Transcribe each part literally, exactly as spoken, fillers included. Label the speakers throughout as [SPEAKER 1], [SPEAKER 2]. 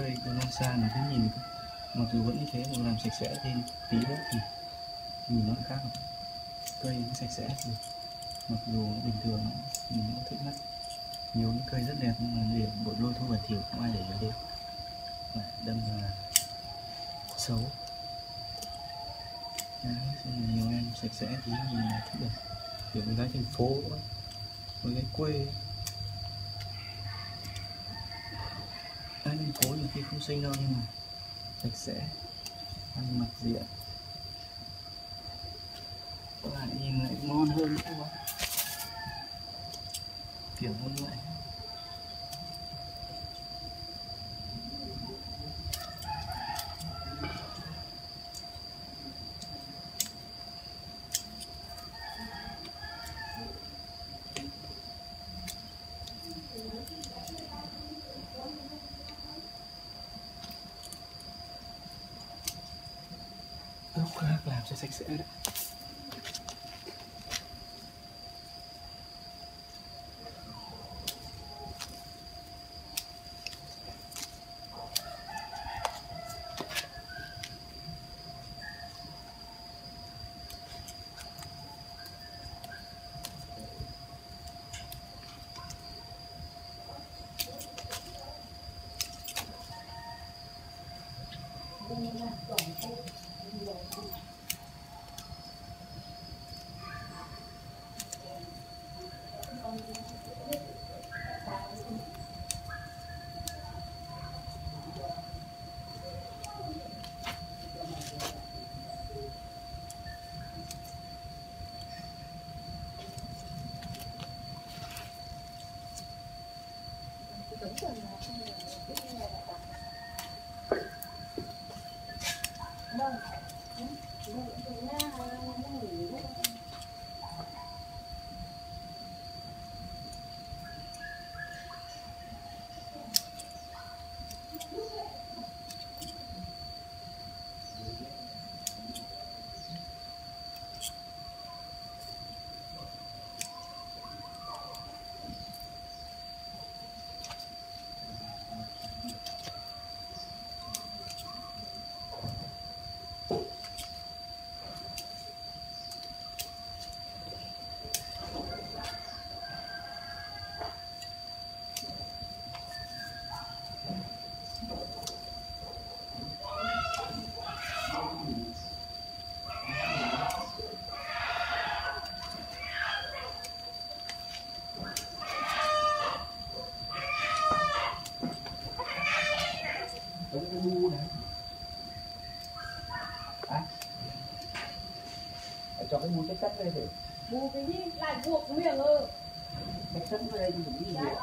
[SPEAKER 1] cây của non xa nó cứ nhìn mặc dù vẫn như thế mà làm sạch sẽ thêm tí nữa thì nhìn nó khác rồi. Cây nó sạch sẽ thì mặc dù nó bình thường nó nhìn nó thích mắt. Nhiều những cây rất đẹp nhưng mà điểm bột lôi thôi bẩn thỉu không ai để vào đây, đâm là xấu. Đấy, nhiều em sạch sẽ thì nhìn là thích được, kiểu với gái thành phố với gái quê. Gái thành phố nhiều khi không xinh đâu nhưng mà sạch sẽ, ăn mặc diện, các bạn nhìn lại ngon hơn nữa quá, kiểu như vậy. Lúc khác làm cho sạch sẽ đấy. Cái bu này à? Cho cái bu chất chất đây để
[SPEAKER 2] bu cái gì lại buộc miệng ơ
[SPEAKER 1] chất chất vào đây thì cũng đi được.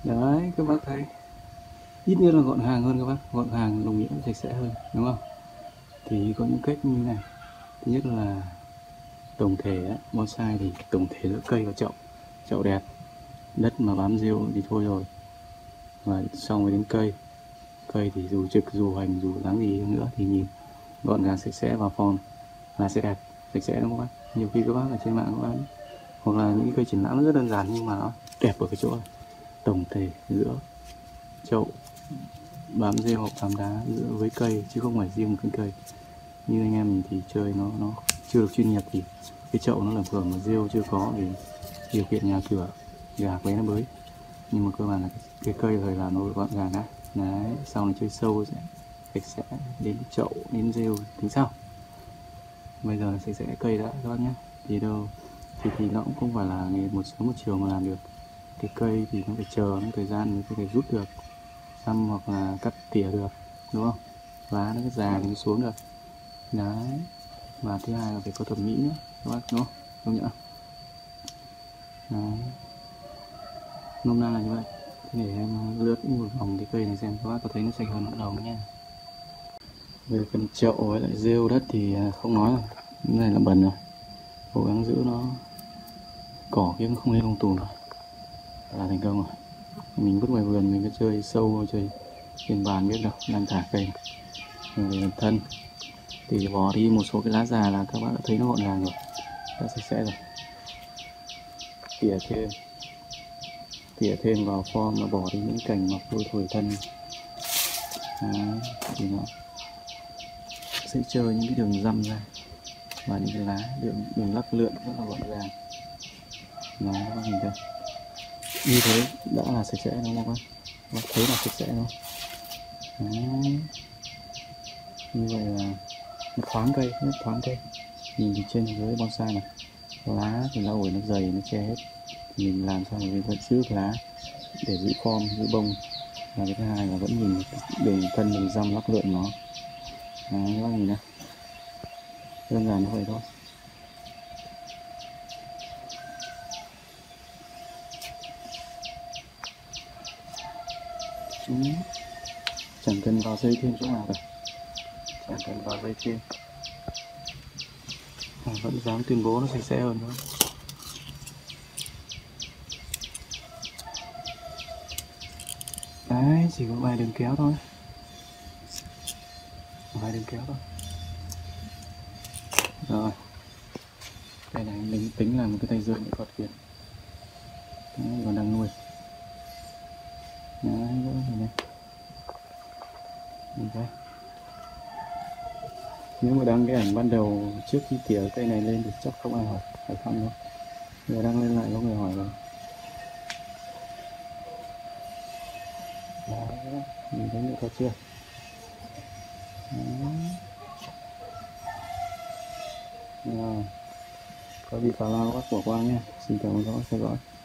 [SPEAKER 1] Đấy các bác thấy, ít nhất là gọn gàng hơn các bác, gọn gàng đồng nghĩa sạch sẽ hơn, đúng không? Thì có những cách như này. Thứ nhất là tổng thể ấy, bonsai thì tổng thể giữa cây và chậu, chậu đẹp, đất mà bám rêu thì thôi rồi, và xong rồi đến cây, cây thì dù trực dù hành dù dáng gì nữa thì nhìn gọn gàng sạch sẽ vào form là sẽ đẹp, sạch sẽ đúng không các bác? Nhiều khi các bác ở trên mạng các bác, hoặc là những cây triển lãm nó rất đơn giản nhưng mà nó đẹp ở cái chỗ này. Tổng thể giữa chậu bám rêu hoặc bám đá giữa với cây, chứ không phải riêng một cái cây. Như anh em mình thì chơi nó nó chưa được chuyên nghiệp thì cái chậu nó là vừa mà rêu chưa có vì điều kiện nhà cửa gà qué nó bới, nhưng mà cơ bản là cái cây rồi là nó gọn gàng đã. Đấy, sau này chơi sâu sẽ sạch sẽ, đến chậu đến rêu tính sau. Bây giờ là sạch sẽ cây đã các bác nhé. Thì đâu thì thì nó cũng không phải là ngày một sớm một chiều mà làm được. Cái cây thì nó phải chờ nó thời gian mới có thể rút được xăm hoặc là cắt tỉa được, đúng không? Lá nó già thì mới xuống được. Đấy, và thứ hai là phải có thẩm mỹ nữa các bác, đúng không? Công nhận không? Đấy, nôm na là như vậy. Thế để em lướt một vòng cái cây này xem các bác có thấy nó sạch hơn bắt đầu nha. Về phần chậu với lại rêu đất thì không nói rồi, cái này là bẩn rồi, cố gắng giữ nó cỏ kia nó không lên lung tùm là thành công rồi. Mình vứt ngoài vườn mình cứ chơi sâu chơi trên bàn biết đâu đang thả cây. Rồi thân thì bỏ đi một số cái lá già là các bạn đã thấy nó gọn gàng rồi, đã sạch sẽ rồi. Tỉa thêm tỉa thêm vào form và bỏ đi những cành mọc đôi thổi thân. Đó, thì nó sẽ chơi những cái đường răm ra và những cái lá đường, đường lắc lượn rất là gọn gàng. Đó các bác nhìn thấy, như thế đã là sạch sẽ đúng không các bác? Thấy là sạch sẽ đúng không? Đấy. Như vậy là nó thoáng cây, rất thoáng cây. Nhìn từ trên dưới bonsai này, lá thì lá ổi nó dày nó che hết, thì mình làm sao để vẫn giữ cái lá để giữ form giữ bông, và cái thứ hai là vẫn nhìn đường thân đường răm lắc lượn nó. Đấy, các bác nhìn này, đơn giản như vậy thôi. Ừ. Chẳng cần vào dây thêm chỗ nào cả, chẳng cần vào dây thêm, à, vẫn dám tuyên bố nó sạch sẽ hơn nữa. Đấy, chỉ có vài đường kéo thôi, vài đường kéo thôi. Rồi, cái này mình tính là một cái tay rơi nghệ thuật kia. Đấy, còn đang nuôi. Đấy, nữa này. Okay. Nếu mà đăng cái ảnh ban đầu trước khi tỉa cây này lên thì chắc không ai hỏi hỏi thăm đâu. Giờ đăng lên lại có người hỏi rồi. Đấy, nhìn thấy nghệ thuật chưa? Đấy. Rồi. Có gì vào lao các bỏ qua nha. Xin cảm ơn các bác theo dõi.